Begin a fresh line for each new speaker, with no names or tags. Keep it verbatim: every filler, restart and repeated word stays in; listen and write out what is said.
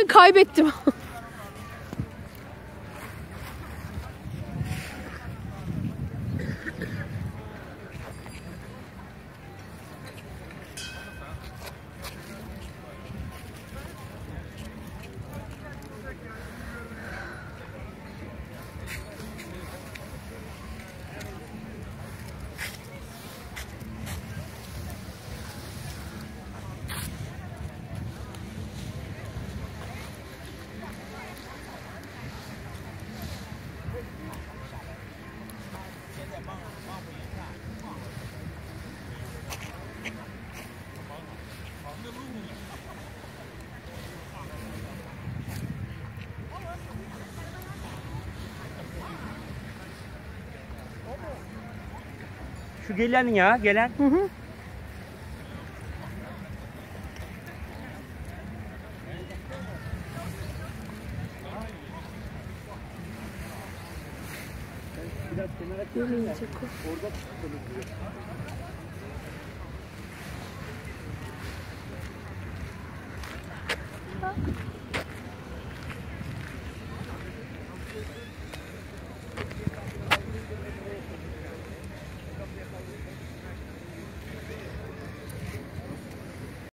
kendimi kaybettim.
Şu gelen ya, gelen.
Hı hı.
Biraz kenara
Yürüyecek o.
orada tutalım.
Bak.